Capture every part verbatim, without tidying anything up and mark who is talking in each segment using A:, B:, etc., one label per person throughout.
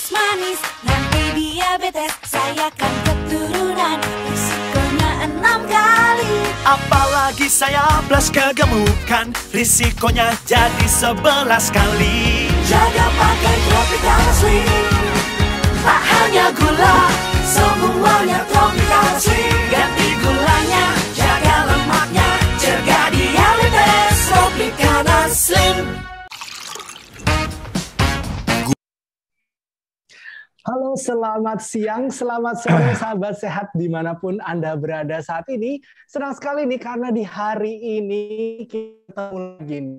A: manis, nanti diabetes, saya kan keturunan, risikonya enam kali.
B: Apalagi saya plus kegemukan, risikonya jadi sebelas kali.
A: Jaga pakai Tropical Slim, tak hanya gula, semuanya Tropical Slim. Ganti gulanya, jaga lemaknya, cegah diabetes, Tropical Slim.
C: Halo, selamat siang, selamat sore sahabat sehat dimanapun Anda berada saat ini. Senang sekali nih karena di hari ini kita lagi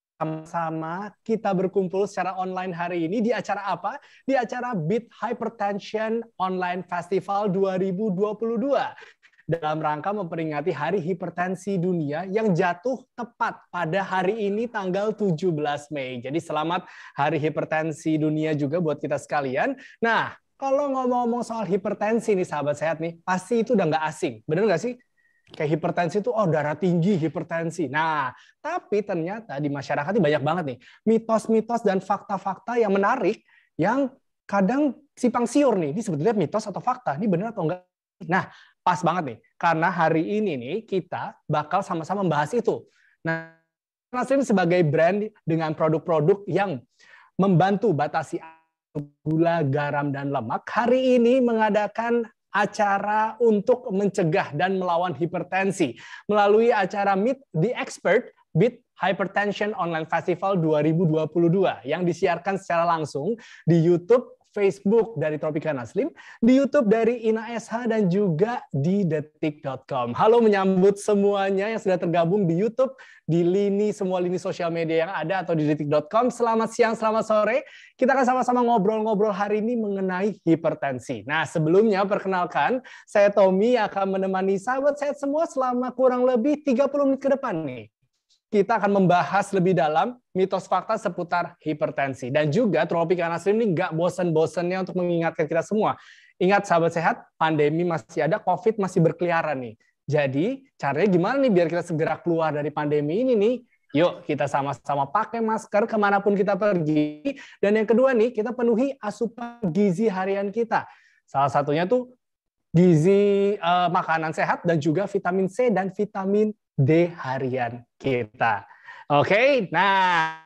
C: sama-sama kita berkumpul secara online hari ini di acara apa? Di acara Beat Hypertension Online Festival dua ribu dua puluh dua. Dalam rangka memperingati Hari Hipertensi Dunia yang jatuh tepat pada hari ini tanggal tujuh belas Mei. Jadi selamat Hari Hipertensi Dunia juga buat kita sekalian. Nah, kalau ngomong-ngomong soal hipertensi nih sahabat sehat nih, pasti itu udah nggak asing. Bener nggak sih? Kayak hipertensi itu, oh darah tinggi, hipertensi. Nah, tapi ternyata di masyarakat ini banyak banget nih mitos-mitos dan fakta-fakta yang menarik yang kadang simpang siur nih. Ini sebetulnya mitos atau fakta? Ini bener atau enggak? Nah, pas banget nih, karena hari ini nih kita bakal sama-sama membahas itu. Nah, Naslim sebagai brand dengan produk-produk yang membantu batasi gula, garam, dan lemak, hari ini mengadakan acara untuk mencegah dan melawan hipertensi melalui acara Meet the Expert Beat Hypertension Online Festival dua ribu dua puluh dua yang disiarkan secara langsung di YouTube, Facebook dari Tropicana Slim, di YouTube dari Ina S H, dan juga di detik dot com. Halo menyambut semuanya yang sudah tergabung di YouTube, di lini, semua lini sosial media yang ada, atau di detik dot com. Selamat siang, selamat sore. Kita akan sama-sama ngobrol-ngobrol hari ini mengenai hipertensi. Nah, sebelumnya perkenalkan, saya Tommy akan menemani sahabat sehat semua selama kurang lebih tiga puluh menit ke depan nih. Kita akan membahas lebih dalam mitos fakta seputar hipertensi. Dan juga Tropicana Slim ini nggak bosan-bosannya untuk mengingatkan kita semua. Ingat sahabat sehat, pandemi masih ada, COVID masih berkeliaran nih. Jadi caranya gimana nih biar kita segera keluar dari pandemi ini nih? Yuk kita sama-sama pakai masker kemanapun kita pergi. Dan yang kedua nih, kita penuhi asupan gizi harian kita. Salah satunya tuh gizi uh, makanan sehat dan juga vitamin C dan vitamin D harian kita. Oke, okay? Nah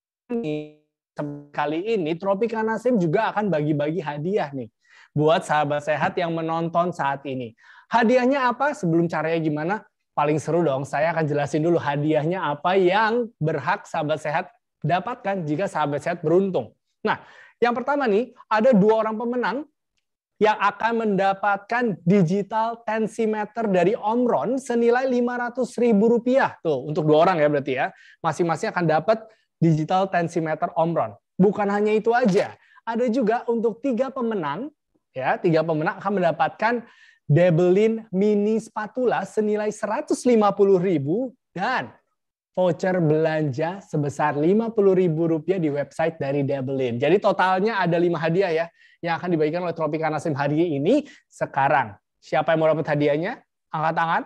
C: kali ini Tropicana Slim juga akan bagi-bagi hadiah nih buat sahabat sehat yang menonton saat ini. Hadiahnya apa? Sebelum caranya gimana? Paling seru dong, saya akan jelasin dulu hadiahnya apa yang berhak sahabat sehat dapatkan jika sahabat sehat beruntung. Nah, yang pertama nih, ada dua orang pemenang yang akan mendapatkan digital tensimeter dari Omron senilai lima ratus ribu rupiah. Tuh, untuk dua orang ya berarti ya. Masing-masing akan dapat digital tensimeter Omron. Bukan hanya itu aja. Ada juga untuk tiga pemenang, ya, tiga pemenang akan mendapatkan Debelin mini spatula senilai seratus lima puluh ribu dan voucher belanja sebesar lima puluh ribu rupiah di website dari Debelin. Jadi totalnya ada lima hadiah ya yang akan dibagikan oleh Tropicana Slim hari ini. Sekarang, siapa yang mau dapat hadiahnya? Angkat tangan.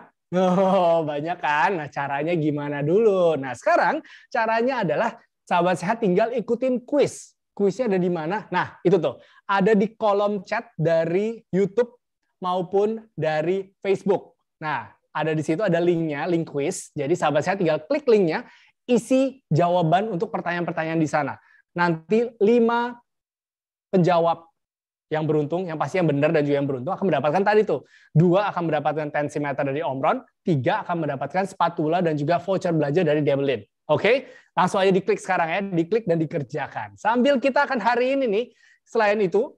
C: Oh, banyak kan? Nah, caranya gimana dulu? Nah, sekarang caranya adalah sahabat sehat tinggal ikutin quiz. Quiznya ada di mana? Nah, itu tuh. Ada di kolom chat dari YouTube maupun dari Facebook. Nah, ada di situ ada linknya, link quiz. Jadi sahabat sehat tinggal klik linknya, isi jawaban untuk pertanyaan-pertanyaan di sana. Nanti lima penjawab yang beruntung, yang pasti yang benar dan juga yang beruntung akan mendapatkan tadi tuh. Dua akan mendapatkan tensimeter dari Omron, tiga akan mendapatkan spatula dan juga voucher belanja dari Debelin. Oke, langsung aja diklik sekarang ya, diklik dan dikerjakan. Sambil kita akan hari ini nih, selain itu,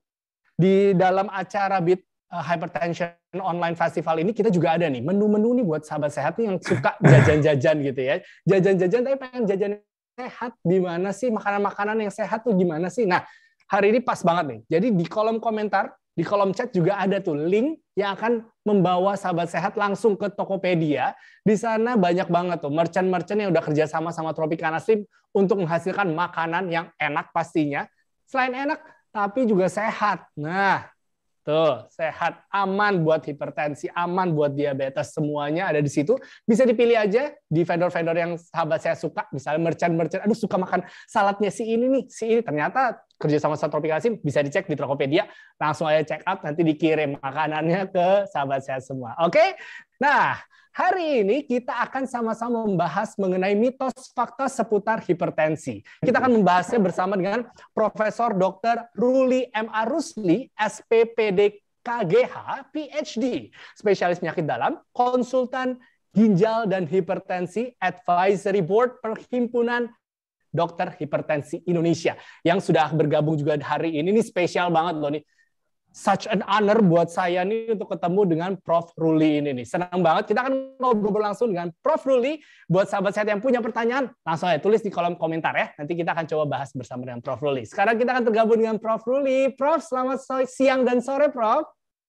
C: di dalam acara Beat Hypertension Online Festival ini kita juga ada nih menu-menu nih buat sahabat sehat nih yang suka jajan-jajan gitu ya. Jajan-jajan tapi pengen jajan sehat di mana sih, makanan-makanan yang sehat tuh gimana sih? Nah, hari ini pas banget nih. Jadi di kolom komentar, di kolom chat juga ada tuh link yang akan membawa sahabat sehat langsung ke Tokopedia. Di sana banyak banget tuh merchant-merchant yang udah kerjasama sama Tropicana Slim untuk menghasilkan makanan yang enak pastinya. Selain enak, tapi juga sehat. Nah, Tuh, sehat, aman buat hipertensi, aman buat diabetes, semuanya ada di situ. Bisa dipilih aja di vendor-vendor yang sahabat saya suka, misalnya merchant-merchant, aduh suka makan saladnya si ini nih, si ini ternyata kerja sama sama Tropicana, bisa dicek di Tokopedia, langsung aja check out, nanti dikirim makanannya ke sahabat saya semua. Oke? Nah, hari ini kita akan sama-sama membahas mengenai mitos fakta seputar hipertensi. Kita akan membahasnya bersama dengan Profesor doktor Ruli M A Rusli, S P P D K G H, P H D, spesialis penyakit dalam, konsultan ginjal dan hipertensi, Advisory Board Perhimpunan Dokter Hipertensi Indonesia, yang sudah bergabung juga hari ini. Ini spesial banget loh nih. Such an honor buat saya nih untuk ketemu dengan Prof Ruli ini nih. Senang banget. Kita akan ngobrol langsung dengan Prof Ruli. Buat sahabat saya yang punya pertanyaan, langsung aja tulis di kolom komentar ya. Nanti kita akan coba bahas bersama dengan Prof Ruli. Sekarang kita akan tergabung dengan Prof Ruli. Prof, selamat siang dan sore, Prof.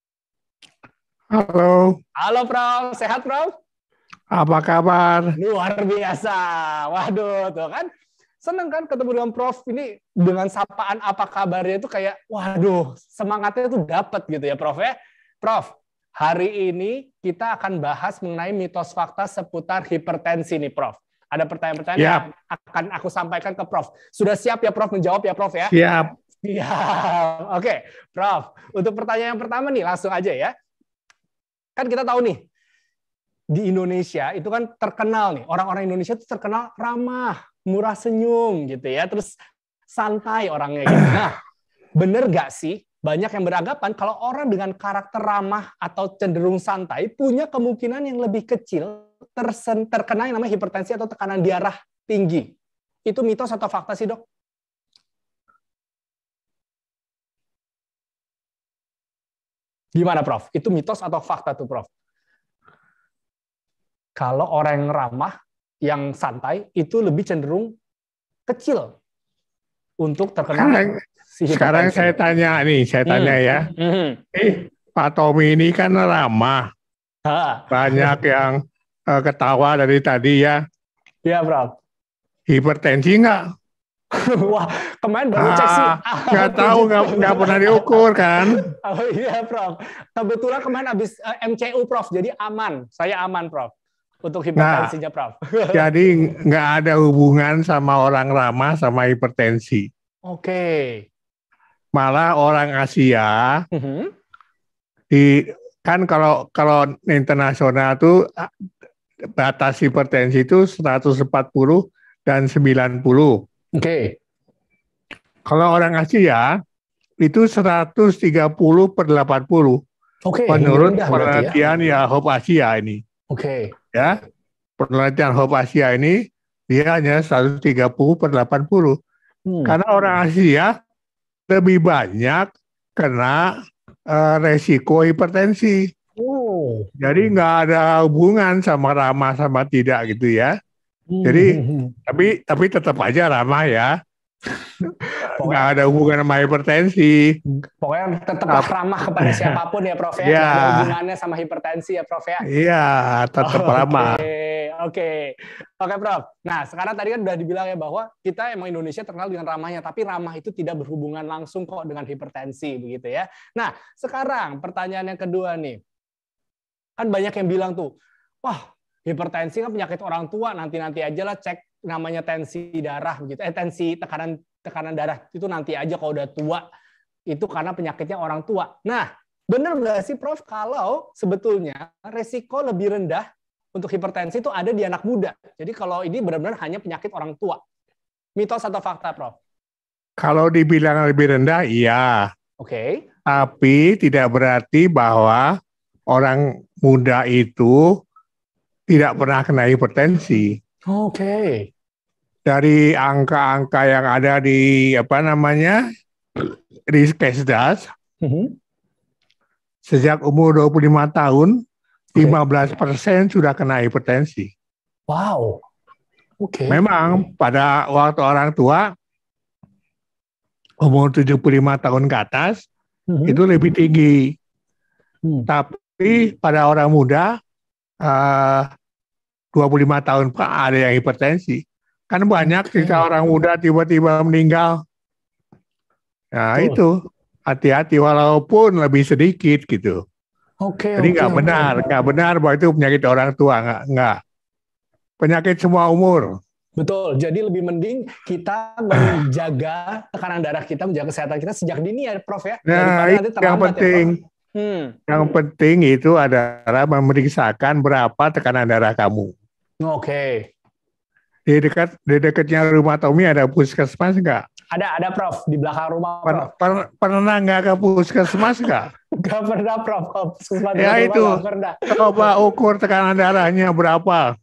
D: Halo.
C: Halo, Prof. Sehat, Prof?
D: Apa kabar?
C: Luar biasa. Waduh, tuh kan. Seneng kan ketemu dengan Prof ini, dengan sapaan apa kabarnya itu kayak, waduh, semangatnya tuh dapat gitu ya, Prof ya. Prof, hari ini kita akan bahas mengenai mitos fakta seputar hipertensi nih, Prof. Ada pertanyaan-pertanyaan yang akan aku sampaikan ke Prof. Sudah siap ya, Prof, menjawab ya, Prof ya?
D: Siap.
C: Siap. Oke, Prof. Untuk pertanyaan yang pertama nih, langsung aja ya. Kan kita tahu nih, di Indonesia itu kan terkenal nih, orang-orang Indonesia itu terkenal ramah, murah senyum gitu ya, terus santai orangnya gitu. Nah, bener gak sih banyak yang beranggapan kalau orang dengan karakter ramah atau cenderung santai punya kemungkinan yang lebih kecil tersen, terkena yang namanya hipertensi atau tekanan darah tinggi? Itu mitos atau fakta sih, Dok? Gimana, Prof? Itu mitos atau fakta tuh, Prof? Kalau orang yang ramah, yang santai, itu lebih cenderung kecil untuk terkena
D: Sekarang,
C: si hipertensi.
D: sekarang saya tanya nih, saya tanya
C: hmm.
D: ya.
C: Hmm.
D: Eh, Pak Tommy ini kan ramah.
C: Ha.
D: Banyak yang uh, ketawa dari tadi ya.
C: Iya, Prof.
D: Hipertensi nggak?
C: Wah, kemarin baru cek sih.
D: Nggak tahu, nggak, nggak pernah diukur kan?
C: Oh iya, Prof. Kebetulan kemarin habis uh, M C U, Prof. Jadi aman. Saya aman, Prof. Untuk hipertensinya, nah, Prof.
D: Jadi nggak ada hubungan sama orang ramah sama hipertensi.
C: Oke. Okay.
D: Malah orang Asia,
C: uh-huh.
D: di kan kalau kalau internasional tuh batas hipertensi itu seratus empat puluh dan sembilan puluh.
C: Oke. Okay.
D: Kalau orang Asia itu seratus tiga puluh per delapan puluh.
C: Oke. Okay.
D: Menurut penelitian ya? ya Hope Asia ini.
C: Oke. Okay.
D: Ya, penelitian Hope Asia ini dia hanya seratus tiga puluh per delapan puluh. Hmm. Karena orang Asia lebih banyak kena uh, resiko hipertensi. Oh. Jadi nggak ada hubungan sama ramah sama tidak gitu ya. Hmm. Jadi tapi tapi tetap aja ramah ya. Nggak ada hubungan sama hipertensi.
C: Pokoknya tetap ramah kepada siapapun ya, Prof ya.
D: Ya.
C: Nggak ada hubungannya sama hipertensi ya, Prof ya.
D: Iya, tetap oh, ramah.
C: Oke, oke, oke, Prof. Nah, sekarang tadi kan udah dibilang ya bahwa kita emang Indonesia terkenal dengan ramahnya, tapi ramah itu tidak berhubungan langsung kok dengan hipertensi, begitu ya. Nah, sekarang pertanyaan yang kedua nih, kan banyak yang bilang tuh, wah, hipertensi kan penyakit orang tua, nanti-nanti aja lah cek namanya tensi darah begitu, eh tensi tekanan tekanan darah itu nanti aja kalau udah tua, itu karena penyakitnya orang tua. Nah, benar nggak sih, Prof, kalau sebetulnya resiko lebih rendah untuk hipertensi itu ada di anak muda? Jadi kalau ini benar-benar hanya penyakit orang tua, mitos atau fakta, Prof?
D: Kalau dibilang lebih rendah, iya.
C: Oke. Okay.
D: Tapi tidak berarti bahwa orang muda itu tidak pernah kena hipertensi.
C: Oke. Okay.
D: Dari angka-angka yang ada di apa namanya di Kesdas, uh-huh. sejak umur dua puluh lima tahun, okay. lima belas persen sudah kena hipertensi.
C: Wow. Oke. Okay.
D: Memang pada waktu orang tua umur tujuh puluh lima tahun ke atas uh-huh. itu lebih tinggi. Hmm. Tapi pada orang muda uh, dua puluh lima tahun Pak ada yang hipertensi. Kan banyak ketika orang muda tiba-tiba meninggal. Nah, oh. itu. hati-hati walaupun lebih sedikit gitu.
C: Oke.
D: Jadi
C: oke,
D: nggak
C: oke.
D: benar, nggak benar bahwa itu penyakit orang tua, nggak, nggak. Penyakit semua umur.
C: Betul. Jadi lebih mending kita menjaga tekanan darah kita, menjaga kesehatan kita sejak dini ya, Prof ya.
D: Nah,
C: Daripada nanti
D: yang
C: terlambat
D: penting,
C: ya, Prof. Hmm.
D: yang penting itu adalah memeriksakan berapa tekanan darah kamu.
C: Oke.
D: Di dekat di dekatnya rumah Tommy ada puskesmas nggak?
C: Ada, ada Prof di belakang rumah,
D: Per,
C: Prof.
D: per, pernah nggak ke puskesmas nggak?
C: Gak pernah, Prof. Puskesmas
D: Ya
C: rumah
D: itu,
C: nggak pernah.
D: coba ukur tekanan darahnya berapa.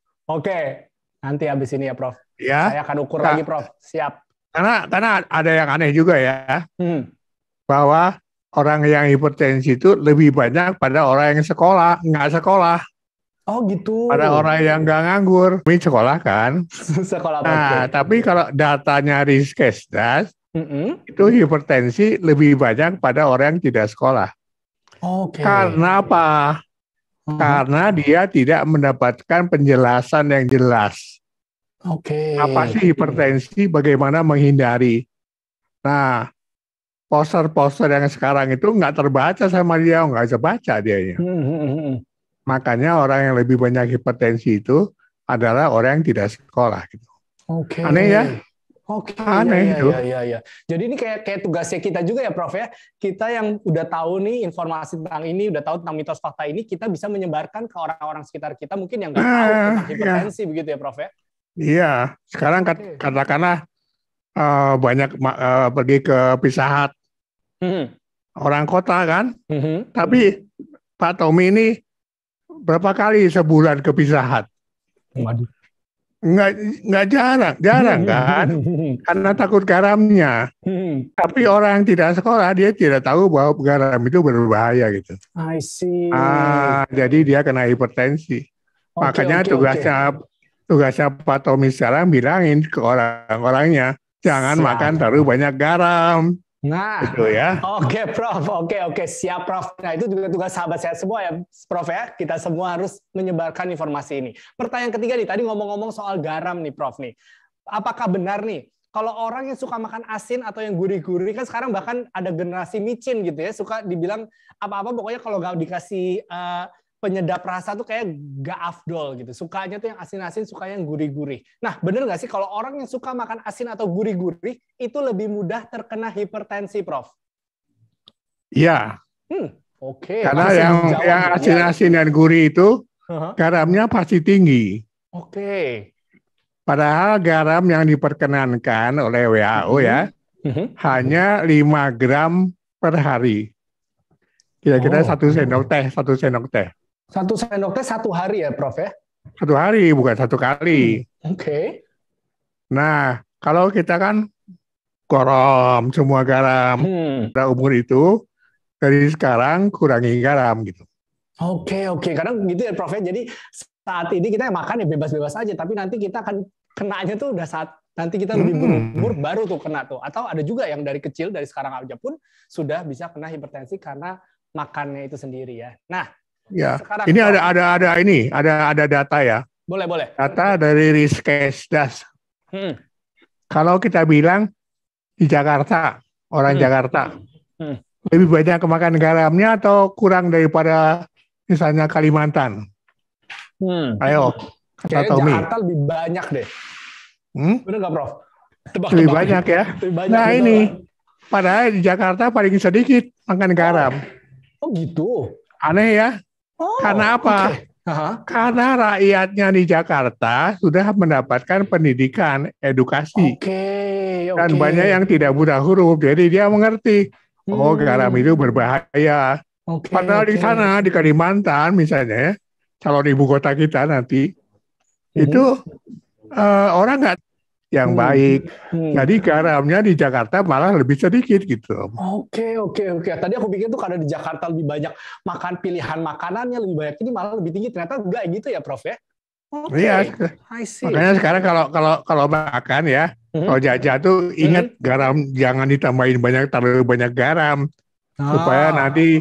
C: Oke. Nanti habis ini ya, Prof.
D: Ya.
C: Saya akan ukur
D: Nah,
C: lagi, Prof. Siap.
D: Karena karena ada yang aneh juga ya,
C: Hmm.
D: bahwa orang yang hipertensi itu lebih banyak pada orang yang sekolah, nggak sekolah.
C: Oh gitu.
D: Pada orang yang nggak nganggur. Ini sekolah kan.
C: Sekolah.
D: Nah,
C: Oke.
D: tapi kalau datanya Riskesdas,
C: Mm-mm.
D: itu hipertensi lebih banyak pada orang yang tidak sekolah.
C: Oke.
D: Karena apa?
C: Mhm.
D: Karena dia tidak mendapatkan penjelasan yang jelas.
C: Oke.
D: Apa sih hipertensi, bagaimana menghindari. Nah, poster-poster yang sekarang itu nggak terbaca sama dia, nggak bisa baca dianya.
C: Hmm, hmm, hmm, hmm.
D: Makanya orang yang lebih banyak hipertensi itu adalah orang yang tidak sekolah. Gitu.
C: Oke.
D: Aneh ya?
C: Oke.
D: Aneh
C: ya,
D: itu.
C: ya, ya, ya. Jadi ini kayak kayak tugasnya kita juga ya, Prof ya. Kita yang udah tahu nih informasi tentang ini, udah tahu tentang mitos fakta ini, kita bisa menyebarkan ke orang-orang sekitar kita mungkin yang nggak tahu
D: Ah,
C: tentang hipertensi begitu ya, Prof ya.
D: Iya, sekarang kat-
C: Oke.
D: katakanlah eh, banyak ma- eh, pergi ke Pizza Hut,
C: Hmm,
D: orang kota kan,
C: hmm, hmm.
D: tapi Pak Tommy ini berapa kali sebulan ke Pizza Hut?
C: Waduh.
D: Nggak, nggak jarang, jarang kan, karena takut garamnya.
C: Hmm,
D: Tapi orang yang tidak sekolah, dia tidak tahu bahwa garam itu berbahaya gitu.
C: I see.
D: Ah, jadi dia kena hipertensi.
C: Oke,
D: Makanya
C: oke,
D: tugasnya tugasnya Pak Tommy sekarang bilangin ke orang-orangnya, jangan
C: Siap.
D: makan terlalu banyak garam.
C: Nah,
D: Gitu ya.
C: oke Prof, oke oke siap Prof. Nah itu juga tugas sahabat saya semua ya Prof ya. Kita semua harus menyebarkan informasi ini. Pertanyaan ketiga nih, tadi ngomong-ngomong soal garam nih Prof nih. Apakah benar nih kalau orang yang suka makan asin atau yang gurih-gurih, kan sekarang bahkan ada generasi micin gitu ya, suka dibilang apa-apa pokoknya kalau nggak dikasih uh, penyedap rasa tuh kayak gak afdol gitu. Sukanya tuh yang asin-asin, sukanya yang gurih-gurih. Nah, bener gak sih kalau orang yang suka makan asin atau gurih-gurih itu lebih mudah terkena hipertensi, Prof?
D: Iya.
C: Hmm, oke.
D: Karena
C: Langsung
D: yang
C: dijawab
D: yang
C: ya.
D: asin-asin dan gurih itu
C: Uh-huh.
D: garamnya pasti tinggi.
C: Oke.
D: Padahal garam yang diperkenankan oleh W H O ya
C: Mhm.
D: hanya lima gram per hari. Kira-kira
C: Oh.
D: satu sendok teh, satu sendok teh.
C: Satu sendok teh satu hari ya, Prof ya?
D: Satu hari, bukan satu kali.
C: Oke.
D: Nah, kalau kita kan korom semua garam
C: Hmm.
D: pada umur itu, dari sekarang kurangi garam gitu.
C: Oke, oke. Kadang gitu ya, Prof ya. Jadi saat ini kita makan ya bebas-bebas aja, tapi nanti kita akan kenanya tuh udah saat nanti kita lebih
D: Hmm.
C: berumur baru tuh kena tuh. Atau ada juga yang dari kecil, dari sekarang aja pun sudah bisa kena hipertensi karena makannya itu sendiri ya. Nah,
D: Ya,
C: sekarang
D: ini
C: Prof,
D: ada ada ada ini, ada ada data ya.
C: boleh boleh.
D: Data dari Riskesdas.
C: Hmm.
D: Kalau kita bilang di Jakarta, orang
C: Hmm.
D: Jakarta
C: Hmm.
D: lebih banyak kemakan garamnya atau kurang daripada misalnya Kalimantan?
C: Hmm.
D: Ayo, kata
C: Kayaknya
D: Tommy.
C: Jakarta lebih banyak deh.
D: Hmm?
C: Bener nggak, Prof? Tebak-tebak.
D: Lebih banyak ya.
C: Lebih banyak,
D: Nah
C: betul
D: ini,
C: nggak?
D: padahal di Jakarta paling sedikit makan garam.
C: Oh gitu.
D: Aneh ya.
C: Oh,
D: Karena apa?
C: oke. Aha.
D: Karena rakyatnya di Jakarta sudah mendapatkan pendidikan, edukasi.
C: Oke, oke.
D: Dan banyak yang tidak buta huruf, jadi dia mengerti. Oh,
C: Hmm.
D: garam itu berbahaya.
C: Oke,
D: Padahal di
C: oke.
D: sana, di Kalimantan misalnya, ya, calon ibu kota kita nanti,
C: Mhm.
D: itu eh, orang nggak yang
C: Hmm.
D: baik.
C: Hmm.
D: Jadi garamnya di Jakarta malah lebih sedikit gitu.
C: Oke, oke, oke. Tadi aku pikir tuh karena di Jakarta lebih banyak makan pilihan makanannya lebih banyak, ini malah lebih tinggi. Ternyata enggak gitu ya, Prof ya? Oke.
D: Iya,
C: I see.
D: makanya sekarang kalau kalau kalau makan ya,
C: Mhm.
D: kalau jajan tuh ingat garam, jangan ditambahin banyak, terlalu banyak garam, supaya
C: Ah.
D: nanti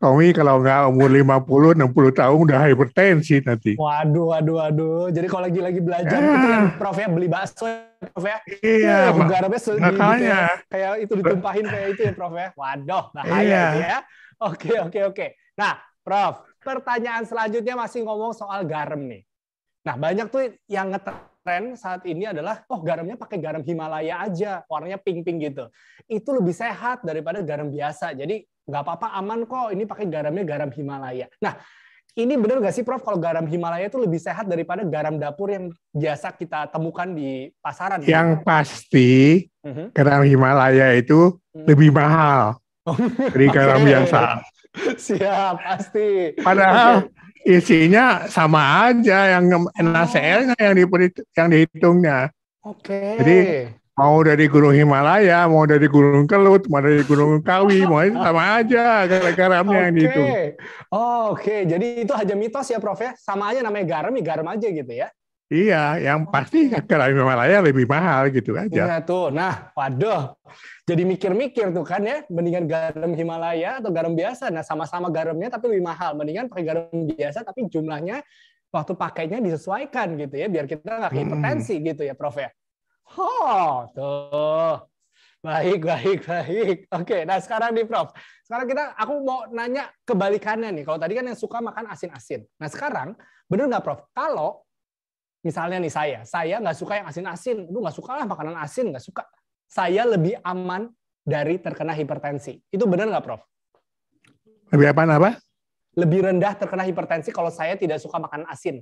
D: Tommy kalau nggak umur lima puluh, enam puluh tahun udah hipertensi nanti.
C: Waduh, waduh, waduh. Jadi kalau lagi-lagi belajar
D: Ya.
C: itu yang Prof ya beli bakso ya, Prof ya.
D: Iya,
C: Uh,
D: mak-
C: garamnya sedih gitu
D: makanya.
C: ya. Kayak itu ditumpahin kayak itu ya, Prof ya. Waduh, bahaya
D: Iya.
C: itu ya. Oke, oke, oke. Nah, Prof, pertanyaan selanjutnya masih ngomong soal garam nih. Nah, banyak tuh yang ngetren saat ini adalah, oh garamnya pakai garam Himalaya aja, warnanya pink-pink gitu. Itu lebih sehat daripada garam biasa. Jadi nggak apa-apa, aman kok, ini pakai garamnya garam Himalaya. Nah, ini benar nggak sih, Prof, kalau garam Himalaya itu lebih sehat daripada garam dapur yang biasa kita temukan di pasaran?
D: Yang pasti
C: Mhm.
D: garam Himalaya itu
C: Hmm.
D: lebih mahal dari garam
C: Oke.
D: biasa.
C: Siap, pasti.
D: Padahal
C: Oke.
D: isinya sama aja, yang N A C L-nya yang diperit- yang dihitungnya.
C: Oke.
D: Jadi, mau dari Gunung Himalaya, mau dari Gunung Kelut, mau dari Gunung Kawi, mau itu sama aja garamnya yang dihitung.
C: Oke. Oh, oke. Jadi itu hanya mitos ya, Prof ya? Sama aja namanya garam, ya garam aja gitu ya?
D: Iya, yang pasti garam Himalaya lebih mahal gitu aja.
C: Iya tuh. Nah, waduh. Jadi mikir-mikir tuh kan ya, mendingan garam Himalaya atau garam biasa. Nah, sama-sama garamnya tapi lebih mahal. Mendingan pakai garam biasa tapi jumlahnya waktu pakainya disesuaikan gitu ya, biar kita nggak hipertensi gitu ya, Prof ya. Oh, tuh. Baik, baik, baik. Oke, nah sekarang nih, Prof. Sekarang kita, aku mau nanya kebalikannya nih. Kalau tadi kan yang suka makan asin-asin. Nah sekarang, bener nggak, Prof? Kalau misalnya nih saya, saya nggak suka yang asin-asin. Lu nggak suka lah makanan asin, nggak suka. Saya lebih aman dari terkena hipertensi. Itu bener nggak, Prof?
D: Lebih apa apa?
C: Lebih rendah terkena hipertensi kalau saya tidak suka makanan asin.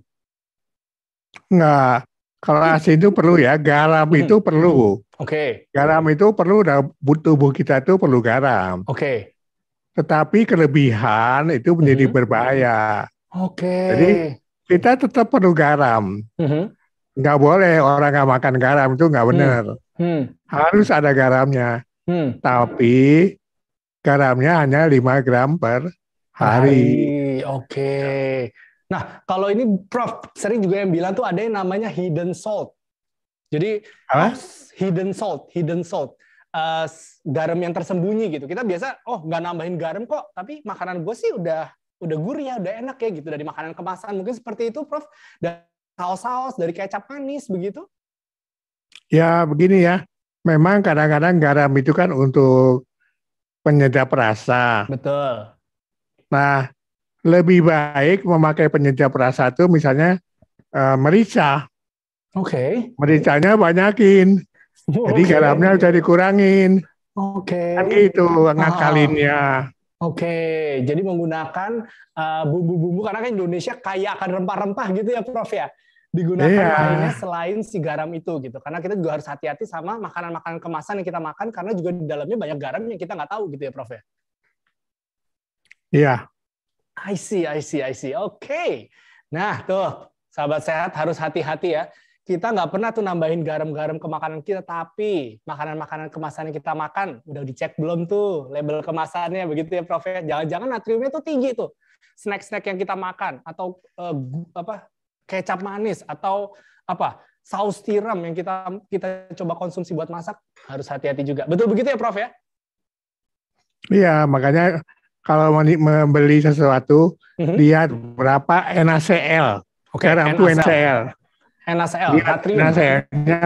D: Enggak. Kalau asin itu perlu ya, garam itu perlu.
C: Oke,
D: Garam itu perlu, dah- tubuh kita itu perlu garam.
C: oke,
D: Tetapi kelebihan itu menjadi
C: Mhm.
D: berbahaya.
C: oke.
D: Jadi, Kita tetap perlu garam.
C: Mhm.
D: Nggak boleh orang nggak makan garam, itu nggak benar.
C: Hmm.
D: Harus ada garamnya.
C: Hmm.
D: Tapi garamnya hanya lima gram per hari.
C: Oke. Nah, kalau ini Prof sering juga yang bilang tuh ada yang namanya hidden salt. Jadi
D: Apa?
C: oh, hidden salt, hidden salt. Uh, garam yang tersembunyi gitu. Kita biasa oh nggak nambahin garam kok, tapi makanan gue sih udah udah gurih ya, udah enak ya gitu dari makanan kemasan. Mungkin seperti itu, Prof. Dari saus-saus, dari kecap manis begitu.
D: Ya begini ya, memang kadang-kadang garam itu kan untuk penyedap rasa.
C: Betul.
D: Nah, lebih baik memakai penyedap rasa itu misalnya eh, merica.
C: Oke.
D: Mericanya banyakin. Jadi
C: Oke.
D: garamnya bisa dikurangin.
C: Oke.
D: Kan gitu ngakalinnya.
C: Oke, jadi menggunakan uh, bumbu-bumbu karena kan Indonesia kaya akan rempah-rempah gitu ya, Prof ya. Digunakan
D: Iya.
C: lainnya selain si garam itu gitu. Karena kita juga harus hati-hati sama makanan-makanan kemasan yang kita makan karena juga di dalamnya banyak garam yang kita nggak tahu gitu ya, Prof ya.
D: Iya.
C: I see, I see, I see. Oke. Nah, tuh, sahabat sehat harus hati-hati ya. Kita nggak pernah tuh nambahin garam-garam ke makanan kita, tapi makanan-makanan kemasan yang kita makan, udah dicek belum tuh label kemasannya, begitu ya, Prof ya. Jangan-jangan natriumnya tuh tinggi tuh. Snack-snack yang kita makan, atau uh, apa kecap manis, atau apa saus tiram yang kita kita coba konsumsi buat masak, harus hati-hati juga. Betul begitu ya, Prof ya?
D: Iya, makanya kalau mau membeli sesuatu,
C: Mhm.
D: lihat berapa N A C L.
C: Oke,
D: Garam itu N A C L.
C: N A C L,
D: Lihat
C: natrium.
D: N A C L-nya.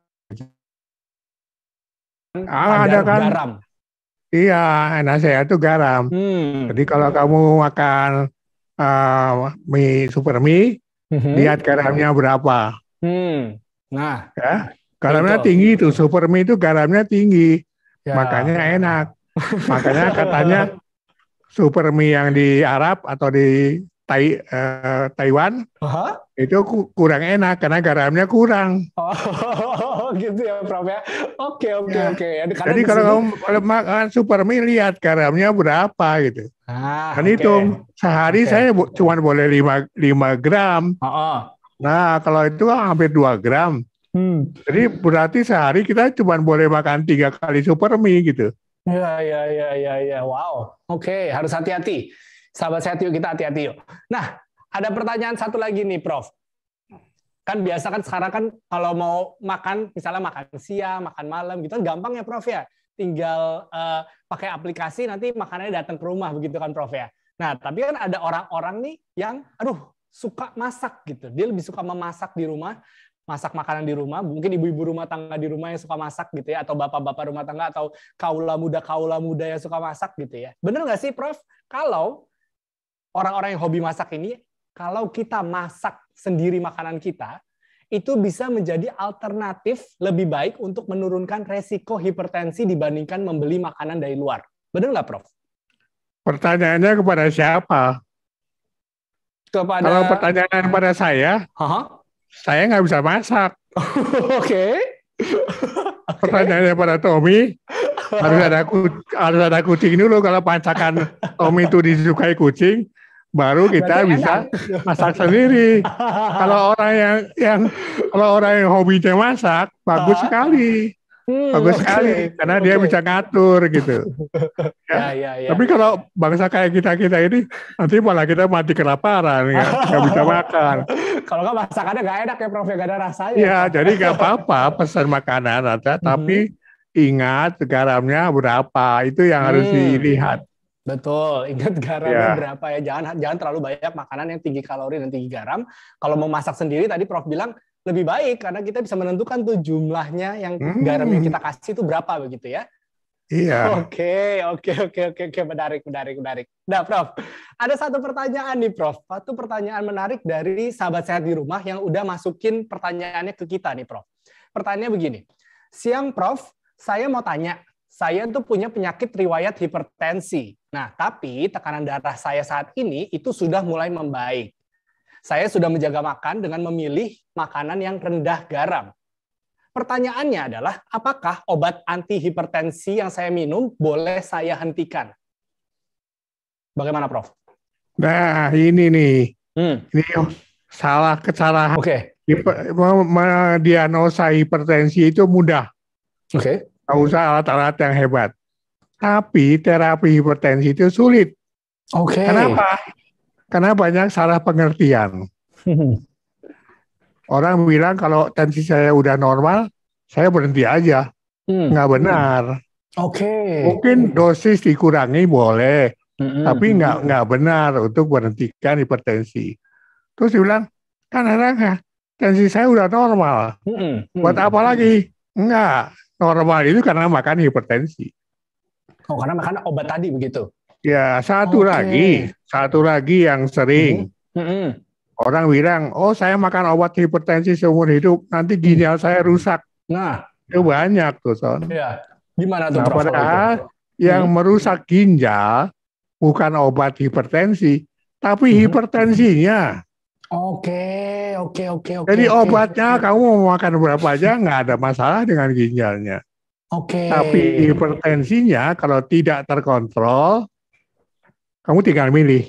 D: Ah,
C: kadar
D: ada kan?
C: garam.
D: Iya, N A C L itu garam.
C: Hmm.
D: Jadi kalau kamu makan uh, mie super mie,
C: Mhm.
D: lihat garamnya berapa.
C: Hmm. Nah,
D: Ya, garamnya
C: Betul.
D: tinggi itu, super mie itu garamnya tinggi,
C: ya.
D: makanya enak. Makanya katanya super mie yang di Arab atau di Tai, eh, Taiwan
C: Hah?
D: itu ku- kurang enak karena garamnya kurang.
C: Oh, gitu ya, Prof ya. Oke, oke,
D: Ya.
C: oke. Karena
D: Jadi
C: di
D: kalau
C: sini-
D: kamu kalau makan super mie, lihat garamnya berapa gitu.
C: Ah,
D: Kan
C: oke.
D: hitung sehari
C: Oke.
D: saya bo- cuma boleh lima gram.
C: Oh, oh.
D: Nah kalau itu kan hampir dua gram.
C: Hmm.
D: Jadi berarti sehari kita cuma boleh makan tiga kali super mie gitu.
C: Ya, ya, ya, ya, ya. Wow. Oke, harus hati-hati. Sahabat sehat yuk, kita hati-hati yuk. Nah, ada pertanyaan satu lagi nih, Prof. Kan biasa kan sekarang kan kalau mau makan, misalnya makan siang, makan malam, gitu kan gampang ya, Prof ya. Tinggal uh, pakai aplikasi, nanti makanannya datang ke rumah, begitu kan, Prof ya. Nah, tapi kan ada orang-orang nih yang, aduh, suka masak gitu. Dia lebih suka memasak di rumah, masak makanan di rumah. Mungkin ibu-ibu rumah tangga di rumah yang suka masak gitu ya, atau bapak-bapak rumah tangga, atau kaula muda-kaula muda yang suka masak gitu ya. Bener nggak sih, Prof? Kalau orang-orang yang hobi masak ini, kalau kita masak sendiri makanan kita, itu bisa menjadi alternatif lebih baik untuk menurunkan resiko hipertensi dibandingkan membeli makanan dari luar. Bener nggak, Prof?
D: Pertanyaannya kepada siapa?
C: Kepada...
D: Kalau pertanyaan pada saya,
C: uh-huh.
D: saya nggak bisa masak.
C: Oke.
D: Pertanyaannya pada Tommy, harus ada harus ada kucing dulu. Kalau masakan Tommy itu disukai kucing, baru kita
C: Berarti
D: bisa
C: enak.
D: masak sendiri. Kalau orang yang yang kalau orang yang hobinya masak, bagus sekali.
C: Hmm,
D: Bagus
C: okay.
D: sekali, karena
C: okay.
D: dia bisa ngatur gitu.
C: Ya, ya, ya.
D: Tapi kalau bangsa kayak kita-kita ini, nanti malah kita mati kelaparan, ya. Nggak bisa makan.
C: Kalau nggak masakannya nggak enak ya, Prof, nggak ada rasanya.
D: Ya, jadi nggak apa-apa pesan makanan ada,
C: Mm-hmm.
D: tapi ingat garamnya berapa, itu yang harus
C: Hmm.
D: dilihat.
C: Betul, ingat garamnya
D: Ya.
C: berapa ya. Jangan jangan terlalu banyak makanan yang tinggi kalori dan tinggi garam. Kalau mau masak sendiri, tadi Prof bilang, lebih baik karena kita bisa menentukan tuh jumlahnya yang
D: Hmm.
C: garam yang kita kasih itu berapa begitu ya.
D: Iya.
C: Oke, oke, oke, oke, oke, menarik, menarik, menarik. Nah, Prof, ada satu pertanyaan nih, Prof. Satu pertanyaan menarik dari sahabat sehat di rumah yang udah masukin pertanyaannya ke kita nih, Prof. Pertanyaannya begini. Siang, Prof, saya mau tanya. Saya tuh punya penyakit riwayat hipertensi. Nah, tapi tekanan darah saya saat ini itu sudah mulai membaik. Saya sudah menjaga makan dengan memilih makanan yang rendah garam. Pertanyaannya adalah, apakah obat antihipertensi yang saya minum boleh saya hentikan? Bagaimana, Prof?
D: Nah, ini nih.
C: Hmm.
D: Ini salah kesalahan.
C: Oke.
D: Hiper- mendiagnosa hipertensi itu mudah.
C: Oke.
D: Nggak usah alat-alat yang hebat. Tapi terapi hipertensi itu sulit.
C: Oke.
D: Kenapa? Karena banyak salah pengertian. Orang bilang kalau tensi saya udah normal, saya berhenti aja.
C: Hmm.
D: Nggak benar.
C: Oke.
D: Mungkin dosis dikurangi boleh,
C: Hmm.
D: tapi nggak nggak benar untuk berhentikan hipertensi. Terus dia bilang, kan orang tensi saya udah normal.
C: Hmm.
D: Buat apa lagi? Enggak. Normal itu karena makan hipertensi.
C: Oh, karena makan obat tadi begitu.
D: Ya, satu
C: Oke.
D: lagi, satu lagi yang sering.
C: Hmm.
D: Orang bilang, oh saya makan obat hipertensi seumur hidup, nanti ginjal saya rusak.
C: Nah,
D: Itu banyak tuh, Son.
C: ya. Gimana tuh,
D: Nah,
C: Prof?
D: padahal
C: itu?
D: yang
C: Hmm.
D: merusak ginjal bukan obat hipertensi, tapi
C: Hmm.
D: hipertensinya.
C: Oke, oke, oke, oke.
D: Jadi
C: oke.
D: obatnya kamu mau makan berapa aja nggak ada masalah dengan ginjalnya.
C: Oke.
D: Tapi hipertensinya kalau tidak terkontrol, kamu tinggal milih.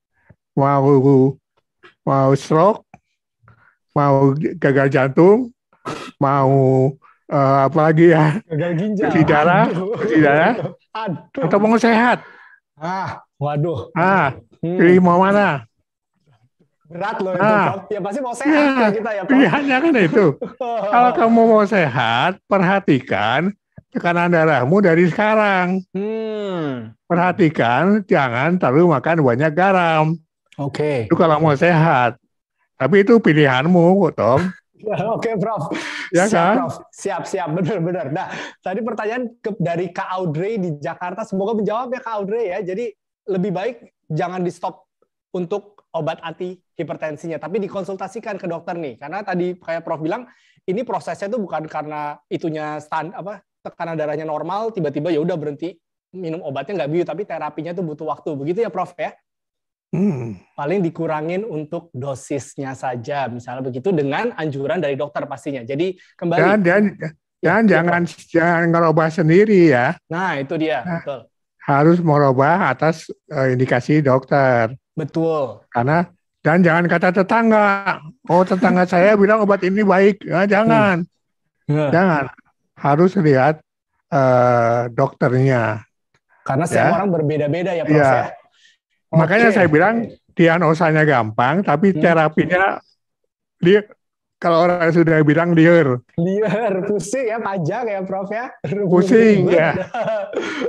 D: Mau mau stroke, mau gagal jantung, mau eh, apa lagi ya,
C: Gagal ginjal.
D: cuci darah,
C: Aduh.
D: cuci darah,
C: Aduh.
D: atau mau sehat.
C: Ah, waduh.
D: Ah,
C: Hmm.
D: pilih mau mana?
C: Berat loh itu,
D: Ah.
C: Prof. Ya pasti mau sehat
D: Ya,
C: ya kita ya, Prof.
D: pilihannya kan itu. Kalau kamu mau sehat, perhatikan tekanan darahmu dari sekarang.
C: Hmm.
D: Perhatikan jangan terlalu makan banyak garam.
C: Oke.
D: Itu kalau mau sehat. Tapi itu pilihanmu, Tom.
C: Ya, oke, Prof.
D: Ya
C: siap,
D: kan?
C: Prof. Siap, siap. Benar-benar. Nah, tadi pertanyaan ke, dari Kak Audrey di Jakarta. Semoga menjawab ya, Kak Audrey ya. Jadi lebih baik jangan di stop untuk obat anti hipertensinya, tapi dikonsultasikan ke dokter nih. Karena tadi kayak Prof bilang, ini prosesnya tuh bukan karena itunya stand apa tekanan darahnya normal, tiba-tiba ya udah berhenti minum obatnya nggak biu, tapi terapinya tuh butuh waktu. Begitu ya, Prof ya?
D: Hmm.
C: Paling dikurangin untuk dosisnya saja, misalnya begitu dengan anjuran dari dokter pastinya. Jadi kembali.
D: Dan, dan, dan
C: Ya,
D: jangan jangan ngerubah sendiri ya.
C: Nah, itu dia,
D: Nah.
C: betul.
D: Harus merubah atas eh, indikasi dokter.
C: Betul.
D: Karena dan jangan kata tetangga. Oh, tetangga saya bilang obat ini baik. Nah, jangan.
C: Hmm.
D: Jangan. Harus lihat eh, dokternya.
C: Karena setiap
D: Ya.
C: orang berbeda-beda ya, Prof
D: Ya.
C: ya.
D: Makanya
C: Oke.
D: saya bilang diagnosanya gampang, tapi
C: Hmm.
D: terapinya dia kalau orang sudah bilang liar,
C: Liar, pusing ya, panjang ya, Prof ya.
D: Pusing, ya.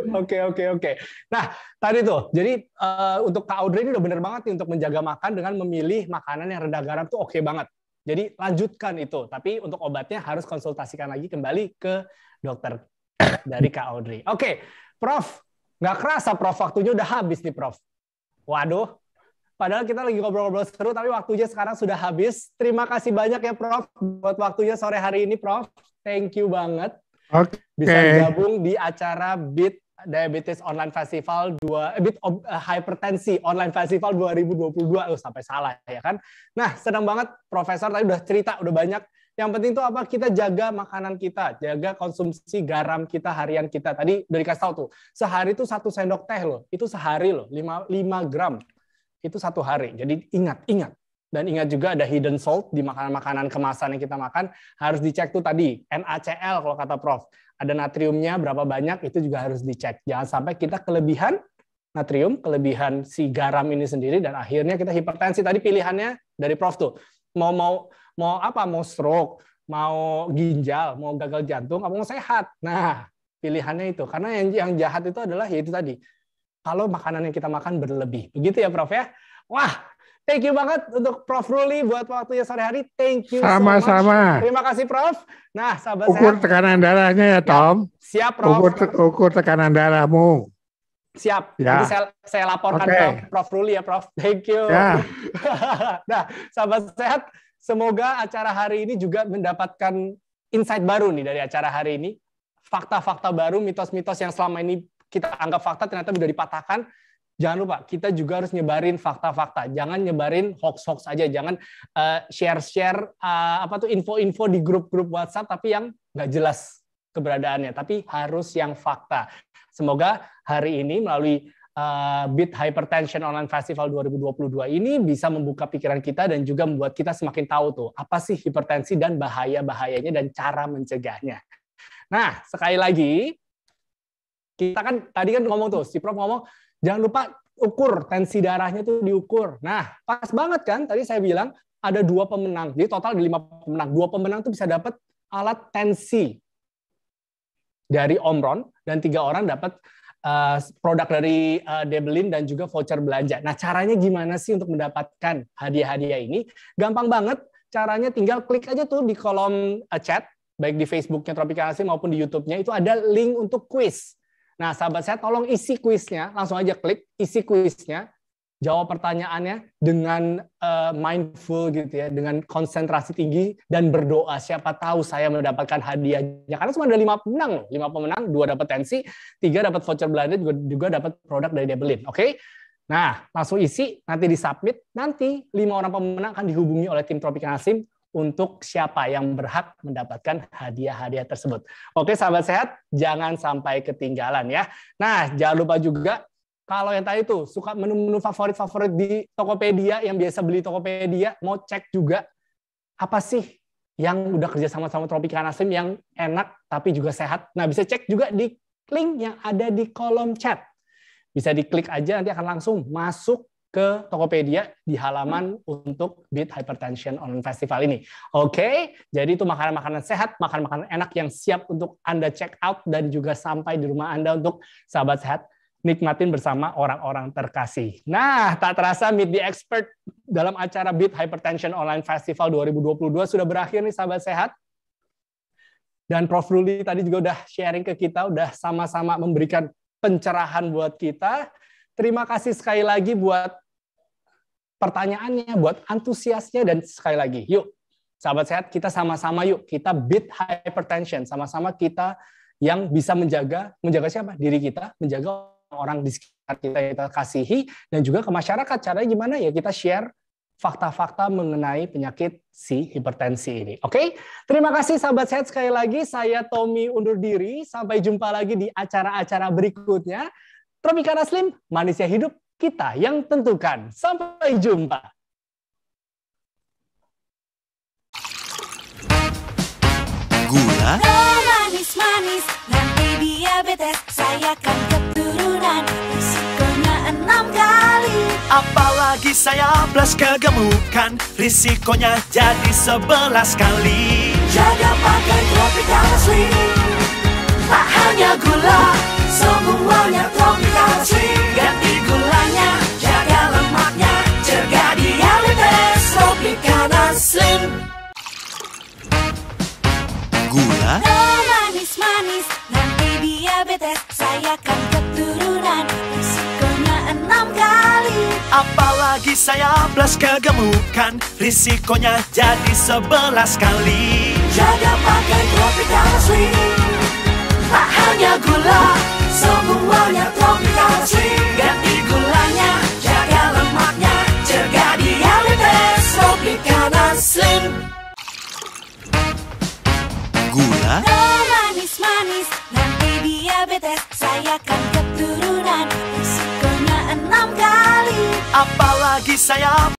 C: Oke, oke, oke. Nah, tadi tuh, jadi uh, untuk Kak Audrey ini udah bener banget nih untuk menjaga makan dengan memilih makanan yang rendah garam tuh oke banget. Jadi lanjutkan itu, tapi untuk obatnya harus konsultasikan lagi kembali ke dokter dari Kak Audrey. Oke, Prof, nggak kerasa Prof, waktunya udah habis nih Prof. Waduh, padahal kita lagi ngobrol-ngobrol seru, tapi waktunya sekarang sudah habis. Terima kasih banyak ya Prof, buat waktunya sore hari ini Prof. Thank you banget.
D: Oke.
C: Bisa gabung di acara Beat Diabetes Online Festival dua Beat Hypertensi Online Festival dua ribu dua puluh dua. Oh, sampai salah ya kan. Nah, senang banget Profesor tadi udah cerita udah banyak. Yang penting itu apa? Kita jaga makanan kita, jaga konsumsi garam kita harian kita. Tadi udah dikasih tahu tuh. Sehari itu satu sendok teh loh. Itu sehari loh, lima gram. Itu satu hari. Jadi ingat, ingat. Dan ingat juga ada hidden salt di makanan-makanan kemasan yang kita makan. Harus dicek tuh tadi, N A C L kalau kata Prof. Ada natriumnya berapa banyak, itu juga harus dicek. Jangan sampai kita kelebihan natrium, kelebihan si garam ini sendiri, dan akhirnya kita hipertensi. Tadi pilihannya dari Prof tuh. Mau mau mau apa? Mau stroke, mau ginjal, mau gagal jantung, apa mau sehat. Nah, pilihannya itu. Karena yang, yang jahat itu adalah ya itu tadi. Kalau makanan yang kita makan berlebih. Begitu ya Prof ya? Wah, thank you banget untuk Prof Ruli buat waktunya sore hari. Thank you
D: Sama-sama.
C: so much. Terima kasih Prof. Nah, sahabat
D: ukur
C: sehat.
D: tekanan darahnya ya Tom.
C: Ya, siap Prof.
D: Ukur, te ukur tekanan darahmu.
C: Siap.
D: Ya.
C: Nanti saya, saya laporkan
D: okay.
C: ke Prof Ruli ya Prof. Thank you.
D: Ya.
C: Nah, sahabat sehat, semoga acara hari ini juga mendapatkan insight baru nih dari acara hari ini. Fakta-fakta baru, mitos-mitos yang selama ini kita anggap fakta ternyata sudah dipatahkan. Jangan lupa, kita juga harus nyebarin fakta-fakta. Jangan nyebarin hoax-hoax aja. Jangan uh, share-share uh, apa tuh info-info di grup-grup WhatsApp tapi yang nggak jelas keberadaannya. Tapi harus yang fakta. Semoga hari ini melalui uh, Beat Hypertension Online Festival dua ribu dua puluh dua ini bisa membuka pikiran kita dan juga membuat kita semakin tahu tuh apa sih hipertensi dan bahaya-bahayanya dan cara mencegahnya. Nah, sekali lagi, kita kan tadi kan ngomong tuh, si Prof ngomong, jangan lupa ukur tensi darahnya tuh diukur. Nah, pas banget kan tadi saya bilang ada dua pemenang. Jadi total ada lima pemenang. Dua pemenang tuh bisa dapat alat tensi dari Omron dan tiga orang dapat uh, produk dari uh, Debelin dan juga voucher belanja. Nah, caranya gimana sih untuk mendapatkan hadiah-hadiah ini? Gampang banget. Caranya tinggal klik aja tuh di kolom uh, chat, baik di Facebooknya Tropicana Slim maupun di YouTube-nya itu ada link untuk quiz. Nah, sahabat saya tolong isi kuisnya, langsung aja klik, isi kuisnya, jawab pertanyaannya dengan uh, mindful gitu ya, dengan konsentrasi tinggi dan berdoa. Siapa tahu saya mendapatkan hadiahnya. Karena cuma ada lima pemenang loh, lima pemenang, dua dapat tensi, tiga dapat voucher belanja, juga, juga dapat produk dari Debelin. Oke? Okay? Nah, langsung isi, nanti disubmit, nanti lima orang pemenang akan dihubungi oleh tim Tropicana Slim untuk siapa yang berhak mendapatkan hadiah-hadiah tersebut. Oke, sahabat sehat, jangan sampai ketinggalan ya. Nah, jangan lupa juga, kalau yang tadi tuh suka menu-menu favorit-favorit di Tokopedia, yang biasa beli Tokopedia, mau cek juga apa sih yang udah kerja sama-sama Tropicana Slim yang enak tapi juga sehat. Nah, bisa cek juga di link yang ada di kolom chat. Bisa diklik aja, nanti akan langsung masuk ke Tokopedia di halaman untuk Beat Hypertension Online Festival ini. Oke, jadi itu makanan-makanan sehat, makanan-makanan enak yang siap untuk Anda check out dan juga sampai di rumah Anda untuk sahabat sehat nikmatin bersama orang-orang terkasih. Nah, tak terasa Meet the Expert dalam acara Beat Hypertension Online Festival dua ribu dua puluh dua sudah berakhir nih sahabat sehat. Dan Prof Ruli tadi juga udah sharing ke kita, udah sama-sama memberikan pencerahan buat kita. Terima kasih sekali lagi buat pertanyaannya, buat antusiasnya, dan sekali lagi, yuk, sahabat sehat, kita sama-sama yuk, kita beat hypertension, sama-sama kita yang bisa menjaga, menjaga siapa? Diri kita, menjaga orang di sekitar kita, kita kasihi, dan juga ke masyarakat. Caranya gimana? Ya kita share fakta-fakta mengenai penyakit si hipertensi ini. Oke? Terima kasih sahabat sehat, sekali lagi, saya Tommy undur diri, sampai jumpa lagi di acara-acara berikutnya. Tropicana Slim, manisnya hidup, kita yang tentukan. Sampai jumpa.
A: Gula manis-manis, nanti diabetes, saya kan keturunan, risikonya enam kali.
B: Apalagi saya plus kegemukan, risikonya jadi sebelas kali.
A: Jaga pakai Tropicana Slim, tak hanya gula, semua manis, nanti diabetes. Saya kan keturunan, risikonya enam kali.
B: Apalagi saya plus kegemukan, risikonya jadi sebelas kali.
A: Jaga pakai Tropical Slim, tak hanya gula, semuanya Tropical Slim. Ganti gulanya, jaga lemaknya, cegah diabetes. Tropical Slim.
B: Gula
A: manis-manis, nanti diabetes. Saya kan keturunan, risikonya enam kali.
B: apalagi saya